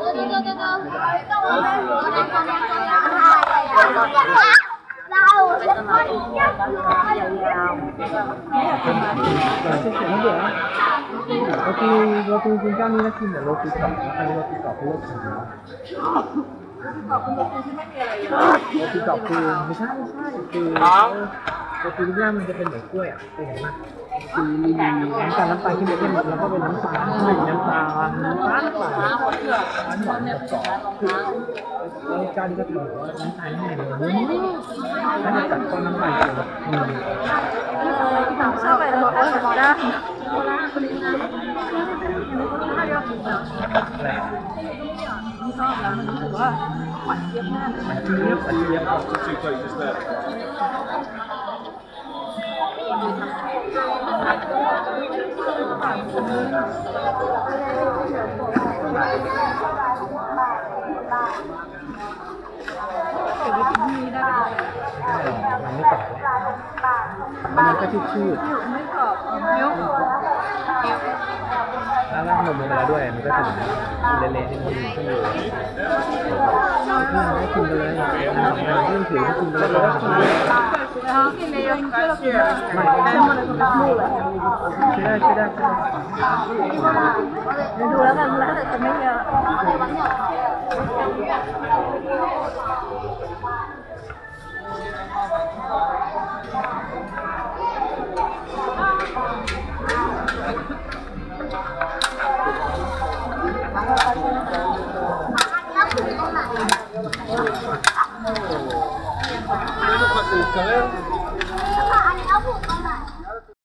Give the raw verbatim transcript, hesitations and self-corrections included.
โรตีจริงเจ้านี้นะกินแต่โรตีกรอบอันนี้โรตีกรอบเพื่อกินนะโรตีกรอบคือไม่ใช่ไม่ใช่คือโรตีที่นี่มันจะเป็นเหมือนกล้วยอ่ะเป็นเห็นไหมคือมีน้ำตาลน้ำตาลที่มันเป็นแล้วก็เป็นน้ำตาลน้ำตาลน้ำตาลน้ำตาลหวานหวานกรอบแล้วเจ้านี้ก็ถือว่าน้ำตาลแน่เลยถ้าจะกัดก็น้ำตาลเลยอืมชอบไปแล้วบอกว่าได้ชอบแล้วมันรู้สึกว่าหวานเจี๊ยบมากหวานเจี๊ยบหวานเจี๊ยบเก็บไว้ที่นี่ได้มันไม่กรอบมันก็ชืดชืดไม่กรอบเนี้ยแล้วราดนมลงไปแล้วด้วยมันก็จะเละๆนิดนึงก็เลยให้กินไปเลยเรื่องผิวให้กินไปเลยไม่ใช่ได้ใช่ได้ดูแล้วกันแล้วแต่จะไม่เยอะเ